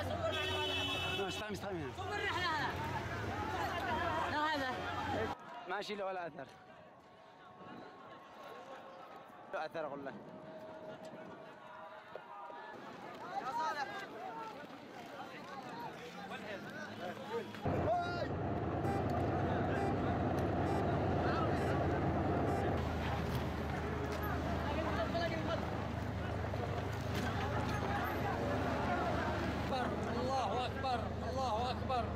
مستعمل صور الرحلة هذا. لا هذا ماشي له ولا اثر. له اثر اقول له. يا صالح الله أكبر الله أكبر